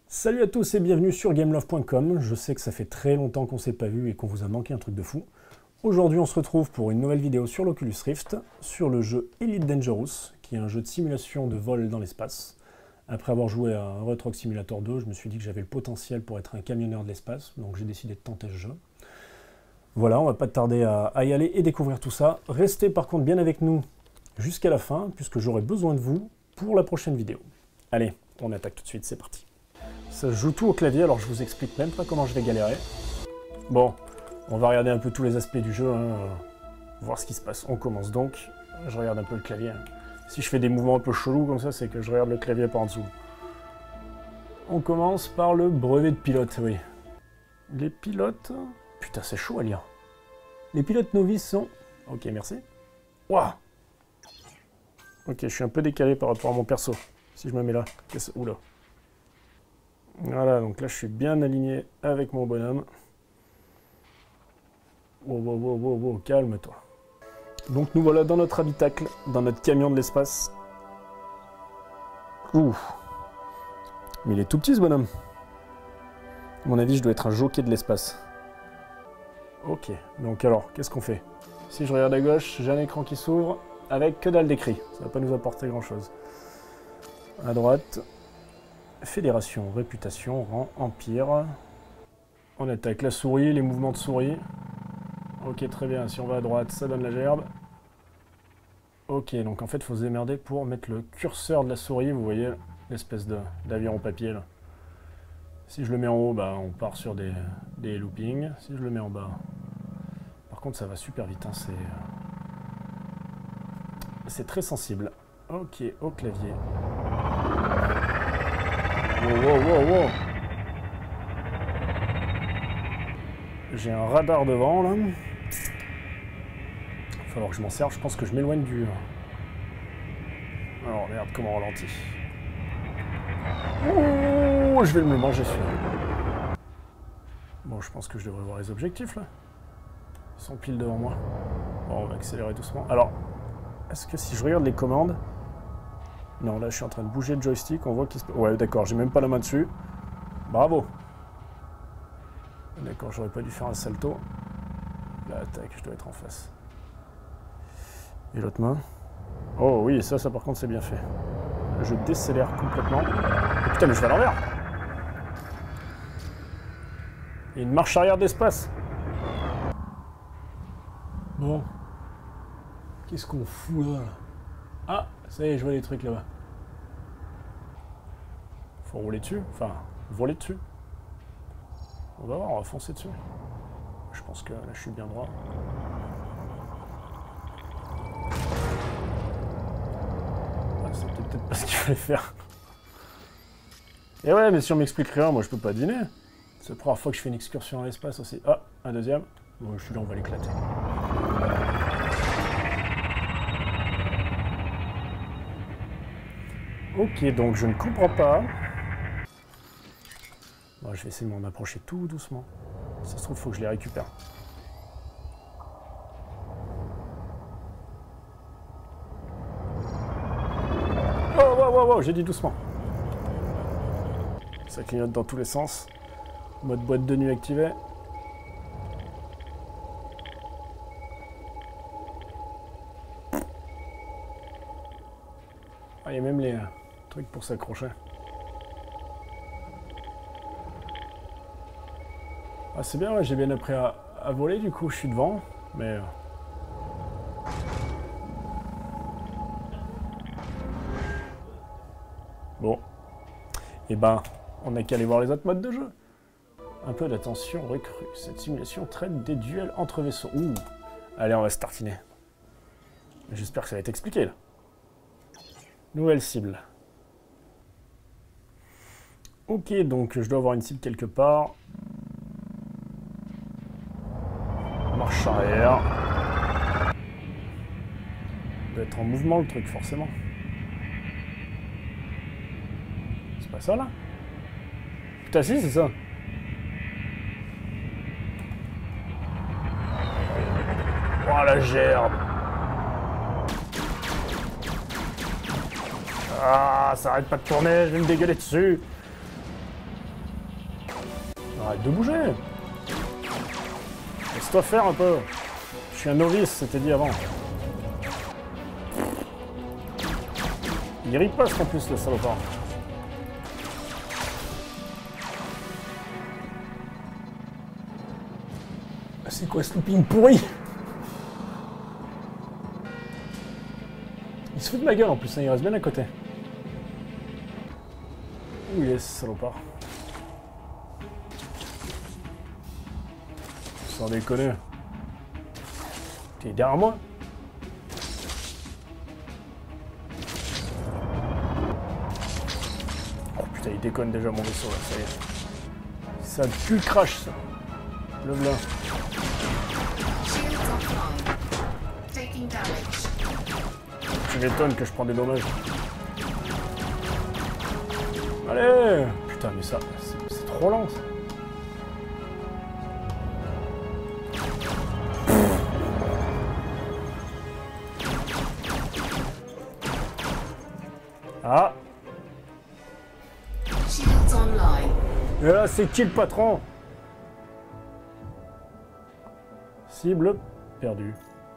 Salut à tous et bienvenue sur gameloft.com. Je sais que ça fait très longtemps qu'on s'est pas vu et qu'on vous a manqué un truc de fou. Aujourd'hui on se retrouve pour une nouvelle vidéo sur l'Oculus Rift, sur le jeu Elite Dangerous, qui est un jeu de simulation de vol dans l'espace. Après avoir joué à Euro Truck Simulator 2, je me suis dit que j'avais le potentiel pour être un camionneur de l'espace, donc j'ai décidé de tenter ce jeu. Voilà, on va pas tarder à y aller et découvrir tout ça. Restez par contre bien avec nous jusqu'à la fin, puisque j'aurai besoin de vous pour la prochaine vidéo. Allez, on attaque tout de suite, c'est parti. Ça se joue tout au clavier, alors je vous explique même pas comment je vais galérer. Bon, on va regarder un peu tous les aspects du jeu, voir ce qui se passe. On commence donc, je regarde un peu le clavier. Si je fais des mouvements un peu chelous comme ça, c'est que je regarde le clavier par en dessous. On commence par le brevet de pilote, oui. Les pilotes... Putain, c'est chaud à lire. Les pilotes novices sont... Ok, merci. Waouh. Ok, je suis un peu décalé par rapport à mon perso. Si je me mets là... Oula. Voilà, donc là je suis bien aligné avec mon bonhomme. Wow, calme-toi. Donc nous voilà dans notre habitacle, dans notre camion de l'espace. Ouh. Mais il est tout petit ce bonhomme. À mon avis, je dois être un jockey de l'espace. Ok, donc alors, qu'est-ce qu'on fait? Si je regarde à gauche, j'ai un écran qui s'ouvre avec que dalle d'écrit. Ça va pas nous apporter grand-chose. À droite... Fédération, réputation, rang, empire. On attaque la souris, les mouvements de souris. Ok, très bien. Si on va à droite, ça donne la gerbe. Ok, donc en fait, il faut se démerder pour mettre le curseur de la souris. Vous voyez l'espèce d'aviron papier là. Si je le mets en haut, bah, on part sur des loopings. Si je le mets en bas... Par contre, ça va super vite. Hein, c'est très sensible. Ok, au clavier. Wow. J'ai un radar devant là. Il va falloir que je m'en serve. Je pense que je m'éloigne du... Alors merde, comment on ralentit. Oh, je vais me le manger celui-là. Bon, je pense que je devrais voir les objectifs là. Ils sont pile devant moi. Bon, on va accélérer doucement. Alors, est-ce que si je regarde les commandes... Non, là, je suis en train de bouger le joystick, on voit qu'il se... Ouais, d'accord, j'ai même pas la main dessus. Bravo. D'accord, j'aurais pas dû faire un salto. Là, tac, je dois être en face. Et l'autre main? Oh oui, ça par contre, c'est bien fait. Je décélère complètement. Oh, putain, mais je vais à l'envers. Il y a une marche arrière d'espace. Bon. Qu'est-ce qu'on fout là? Ah, ça y est, je vois les trucs là-bas. Faut rouler dessus, enfin, voler dessus. On va voir, on va foncer dessus. Je pense que là, je suis bien droit. Ah, c'était peut-être pas ce qu'il fallait faire. Et ouais, mais si on m'explique rien, moi je peux pas deviner. C'est la première fois que je fais une excursion dans l'espace aussi. Ah, un deuxième. Bon, je suis là, on va l'éclater. Ok, donc je ne comprends pas. Bon, je vais essayer de m'en approcher tout doucement. Si ça se trouve, il faut que je les récupère. Oh, j'ai dit doucement. Ça clignote dans tous les sens. Mode boîte de nuit activé. Ah, il y a même les trucs pour s'accrocher. Ah, c'est bien, ouais, j'ai bien appris à voler, du coup, je suis devant, mais... Bon. Et ben, on n'a qu'à aller voir les autres modes de jeu. Un peu d'attention recrue. Cette simulation traite des duels entre vaisseaux. Ouh. Allez, on va se tartiner. J'espère que ça va être expliqué, là. Nouvelle cible. Ok, donc je dois avoir une cible quelque part. Marche arrière. Il doit être en mouvement le truc, forcément. C'est pas ça, là? Putain, si, c'est ça. Oh, la gerbe. Ah, ça arrête pas de tourner, je vais me dégueuler dessus. Arrête de bouger. Laisse-toi faire un peu. Je suis un novice, c'était dit avant. Il riposte en plus, le salopard. C'est quoi ce looping pourri? Il se fout de ma gueule en plus, hein, il reste bien à côté. Où il est ce salopard? Sans déconner. T'es derrière moi? Oh putain, il déconne déjà mon vaisseau là, ça y est. Ça pue le crash ça. Le blanc. Tu m'étonnes que je prends des dommages. Allez! Putain, mais ça, c'est trop lent ça. Ah! Et là, c'est qui le patron? Cible perdue.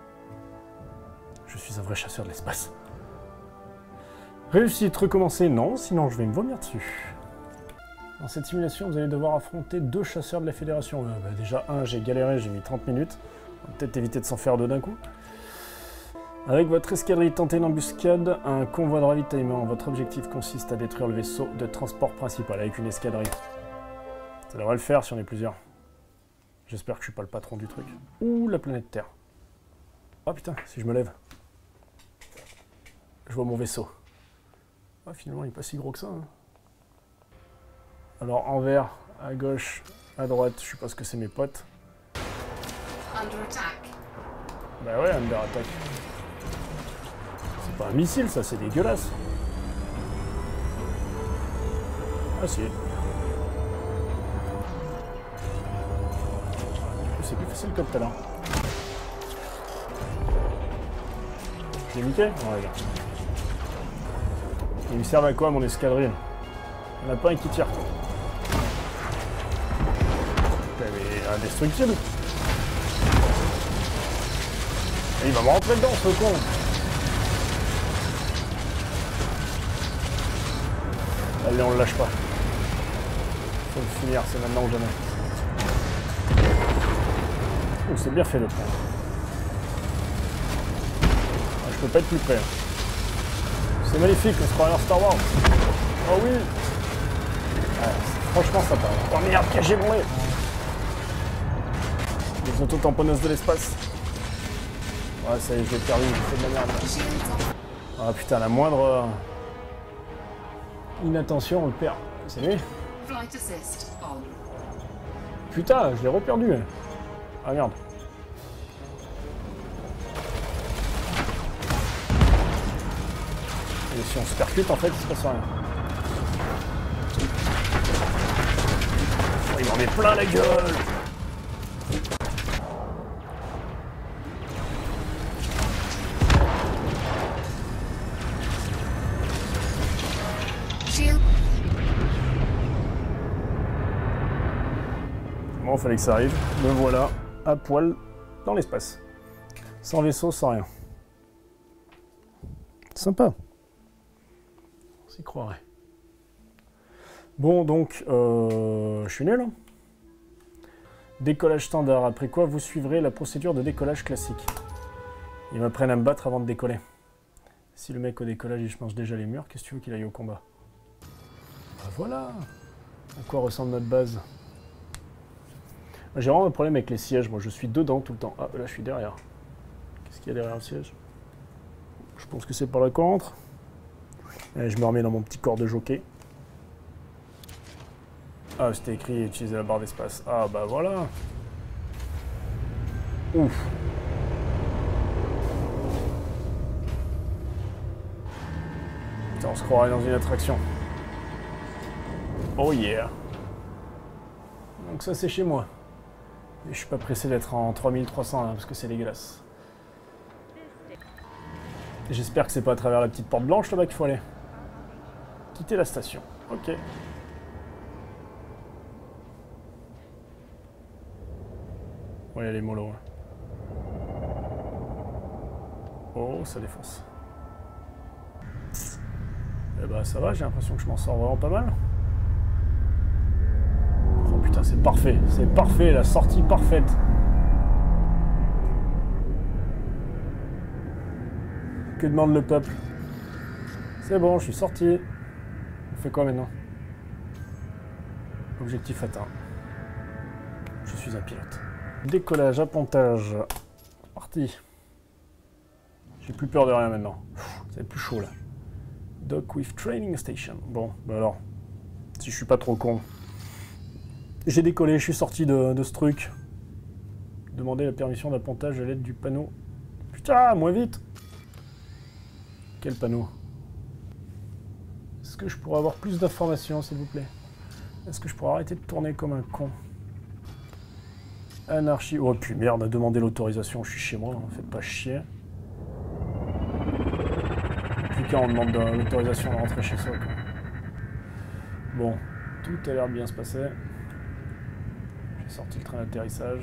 Je suis un vrai chasseur de l'espace. Réussite, recommencer, non, sinon je vais me vomir dessus. Dans cette simulation, vous allez devoir affronter 2 chasseurs de la Fédération. Déjà, un, j'ai galéré, j'ai mis 30 minutes. On va peut-être éviter de s'en faire 2 d'un coup. Avec votre escadrille, tentez une embuscade, un convoi de ravitaillement. Votre objectif consiste à détruire le vaisseau de transport principal avec une escadrille. Ça devrait le faire si on est plusieurs. J'espère que je suis pas le patron du truc. Ouh, la planète Terre. Ah putain, si je me lève. Je vois mon vaisseau. Ah, finalement, il n'est pas si gros que ça. Hein. Alors, en vert, à gauche, à droite, je suppose que c'est mes potes. Bah ouais, under attack. C'est pas un missile, ça, c'est dégueulasse. Ah si. C'est plus facile comme tout à l'heure. Je l'ai niqué? Ouais, là. Il me sert à quoi mon escadrille? Il n'y en a pas un qui tire. Putain, mais indestructible. Et il va me rentrer dedans ce con. Allez, on le lâche pas. Faut le finir, c'est maintenant ou jamais. Oh, c'est bien fait le point. Ah, je peux pas être plus près. C'est magnifique, on se croit dans Star Wars. Oh oui. Ah, franchement sympa. Oh merde, j'ai brûlé. Les autotamponneuses de l'espace. Ouais, ça y est, je l'ai perdu, j'ai fait de la merde. Ah putain, la moindre inattention, on le perd. C'est lui. Putain, je l'ai reperdu. Ah merde. Et si on se percute, en fait, il se passe rien. Oh, il m'en met plein la gueule. Bon, il fallait que ça arrive. Me voilà à poil dans l'espace. Sans vaisseau, sans rien. Sympa. On s'y croirait. Bon, donc, je suis nul. Hein. Décollage standard. Après quoi, vous suivrez la procédure de décollage classique. Ils m'apprennent à me battre avant de décoller. Si le mec au décollage, il mange déjà les murs, qu'est-ce que tu veux qu'il aille au combat? Ben voilà. À quoi ressemble notre base? J'ai vraiment un problème avec les sièges. Moi, je suis dedans tout le temps. Ah, là, je suis derrière. Qu'est-ce qu'il y a derrière le siège? Je pense que c'est par là qu'on rentre. Allez, je me remets dans mon petit corps de jockey. Ah, c'était écrit utiliser la barre d'espace. Ah, bah voilà. Ouf. Putain, on se croirait dans une attraction. Oh yeah. Donc ça, c'est chez moi. Et je suis pas pressé d'être en 3300 là, parce que c'est dégueulasse. J'espère que c'est pas à travers la petite porte blanche là-bas qu'il faut aller. Quitter la station. Ok. Ouais, elle est mollo. Oh, ça défonce. Eh bah ça va, j'ai l'impression que je m'en sors vraiment pas mal. Oh putain, c'est parfait, la sortie parfaite. Que demande le peuple? C'est bon, je suis sorti. On fait quoi maintenant? Objectif atteint. Je suis un pilote. Décollage, appontage. Parti. J'ai plus peur de rien maintenant. Ça va être plus chaud là. Dock with Training Station. Bon, bah alors, si je suis pas trop con. J'ai décollé, je suis sorti de ce truc. Demander la permission d'appontage à l'aide du panneau. Putain, moins vite! Quel panneau? Est-ce que je pourrais avoir plus d'informations, s'il vous plaît? Est-ce que je pourrais arrêter de tourner comme un con? Anarchie. Oh, puis merde, à demander l'autorisation, je suis chez moi, hein, faites pas chier. Plus qu'à on demande l'autorisation de rentrer chez soi, quoi. Bon, tout a l'air de bien se passer. J'ai sorti le train d'atterrissage.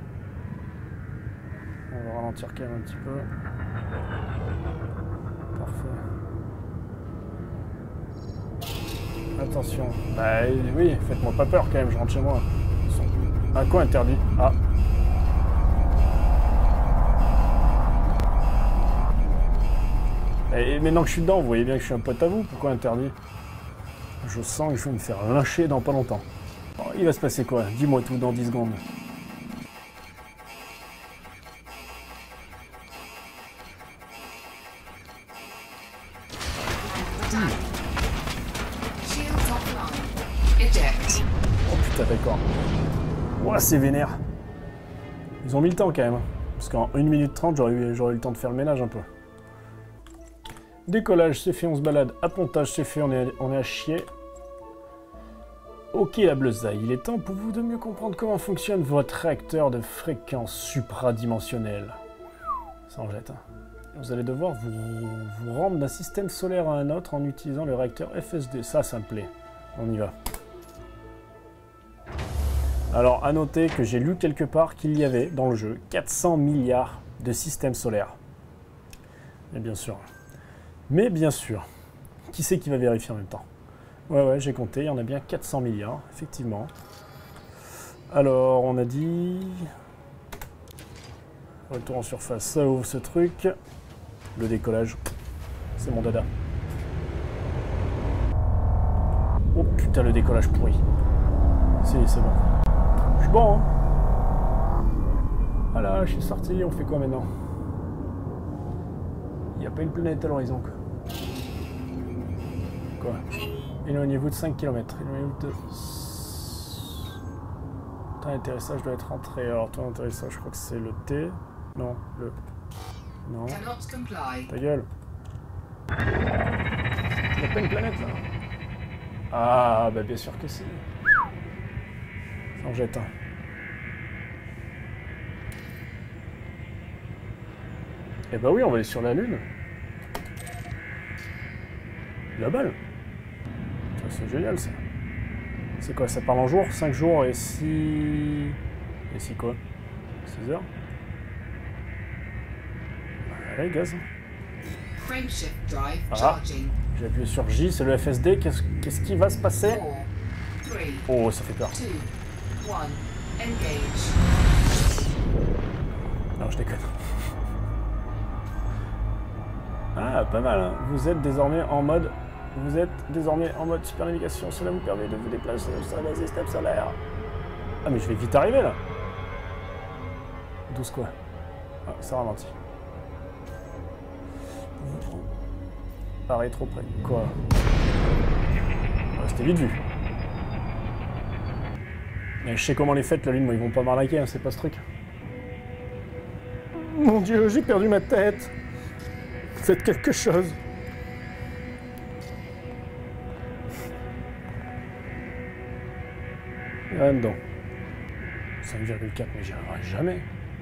On va ralentir quand même un petit peu. Parfait. Attention. Bah oui, faites-moi pas peur quand même, je rentre chez moi. Un coin interdit. Ah. Et maintenant que je suis dedans, vous voyez bien que je suis un pote à vous. Pourquoi interdit? Je sens qu'il faut me faire lyncher dans pas longtemps. Oh, il va se passer quoi? Dis-moi tout dans 10 secondes. Oh putain, d'accord. Ouah, c'est vénère. Ils ont mis le temps quand même. Parce qu'en 1 minute 30, j'aurais eu le temps de faire le ménage un peu. Décollage, c'est fait, on se balade. Appontage, c'est fait, on est à chier. Ok la bleusaille, il est temps pour vous de mieux comprendre comment fonctionne votre réacteur de fréquence supradimensionnelle. Ça en jette. Hein. Vous allez devoir vous rendre d'un système solaire à un autre en utilisant le réacteur FSD. Ça me plaît. On y va. Alors, à noter que j'ai lu quelque part qu'il y avait, dans le jeu, 400 milliards de systèmes solaires. Et bien sûr. Mais bien sûr. Qui c'est qui va vérifier en même temps? Ouais, j'ai compté, il y en a bien 400 milliards, effectivement. Alors, on a dit... Retour en surface, ça ouvre ce truc. Le décollage, c'est mon dada. Oh putain, le décollage pourri. C'est bon. Je suis bon, hein. Voilà, je suis sorti, on fait quoi maintenant? Il n'y a pas une planète à l'horizon, quoi. Quoi? Éloignez-vous de 5 km. Éloignez-vous de... Ton atterrissage doit être rentré. Alors, ton atterrissage, je crois que c'est le T. Non, le... Non. Ta gueule. Il n'y a pas une planète, là. Ah, bah bien sûr que si. Ça en jette un. Eh bah oui, on va aller sur la Lune. La balle. C'est génial ça. C'est quoi, ça parle en jours? 5 jours et 6... Et 6 quoi? 6 heures? Allez, gaz. Ah, j'ai appuyé sur J, c'est le FSD. Qu'est-ce qui va se passer? Oh, ça fait peur. Non, je déconne. Ah, pas mal, hein. Vous êtes désormais en mode super navigation. Cela vous permet de vous déplacer sur le système solaire. Ah, mais je vais vite arriver, là. 12 quoi? Ah, ça ralentit. Pareil, trop près. Quoi? Ah, c'était vite vu. Mais je sais comment les fêtes, la Lune, moi, ils vont pas m'arnaquer, hein, c'est pas ce truc. Mon Dieu, j'ai perdu ma tête. Faites quelque chose. Il y a rien dedans. 5,4, mais j'y arriverai jamais.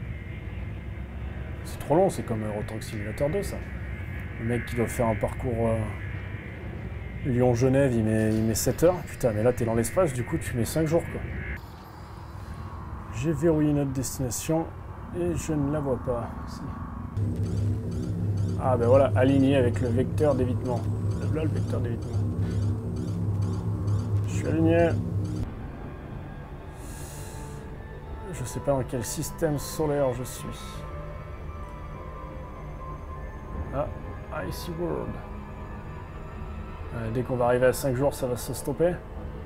C'est trop long, c'est comme Euro Truck Simulator 2, ça. Le mec qui doit faire un parcours Lyon-Genève, il met 7 heures. Putain, mais là, t'es dans l'espace, du coup, tu mets 5 jours, quoi. J'ai verrouillé notre destination et je ne la vois pas. Si. Ah ben voilà, aligné avec le vecteur d'évitement. Là le vecteur d'évitement. Je suis aligné. Je sais pas dans quel système solaire je suis. Ah, Icy World. Dès qu'on va arriver à 5 jours, ça va se stopper.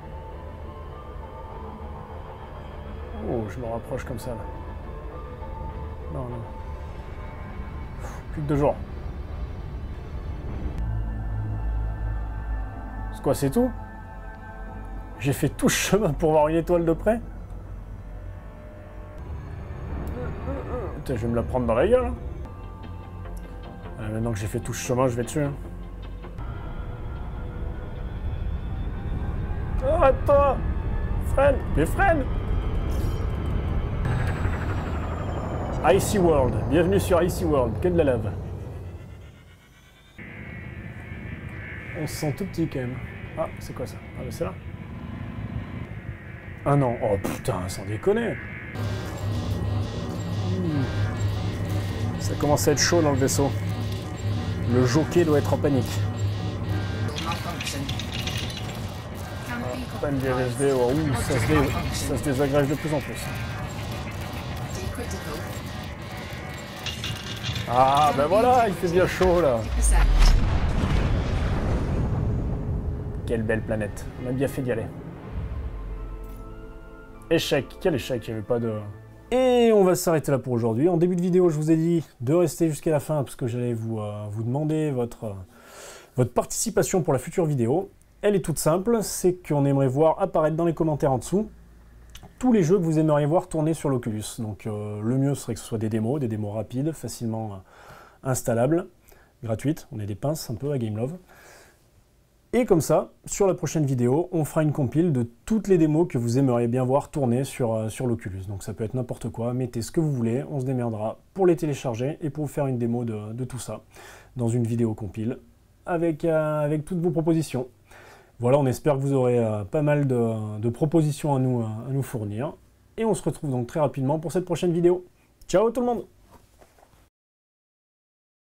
Oh, je me rapproche comme ça là. Non, non. Plus que 2 jours. C'est quoi, c'est tout? J'ai fait tout ce chemin pour voir une étoile de près? Putain, je vais me la prendre dans la gueule. Maintenant que j'ai fait tout ce chemin, je vais dessus. Hein. Oh, attends! Freine! Mais freine! Icy World. Bienvenue sur Icy World. Que de la lave. On se sent tout petit quand même. Ah, c'est quoi ça? Ah, bah c'est là. Ah non. Oh putain, sans déconner. Ça commence à être chaud dans le vaisseau. Le jockey doit être en panique. Panne des LSD, oh, ça se désagrège de plus en plus. Ah ben voilà, il fait bien chaud là. Quelle belle planète, on a bien fait d'y aller. Échec, quel échec, il n'y avait pas de... Et on va s'arrêter là pour aujourd'hui. En début de vidéo, je vous ai dit de rester jusqu'à la fin parce que j'allais vous demander votre participation pour la future vidéo. Elle est toute simple, c'est qu'on aimerait voir apparaître dans les commentaires en dessous tous les jeux que vous aimeriez voir tourner sur l'Oculus. Donc le mieux serait que ce soit des démos rapides, facilement installables, gratuites. On est des pinces un peu à Gameloft. Et comme ça, sur la prochaine vidéo, on fera une compile de toutes les démos que vous aimeriez bien voir tourner sur l'Oculus. Donc ça peut être n'importe quoi, mettez ce que vous voulez, on se démerdera pour les télécharger et pour vous faire une démo de tout ça dans une vidéo compile avec toutes vos propositions. Voilà, on espère que vous aurez pas mal de propositions à nous fournir. Et on se retrouve donc très rapidement pour cette prochaine vidéo. Ciao tout le monde!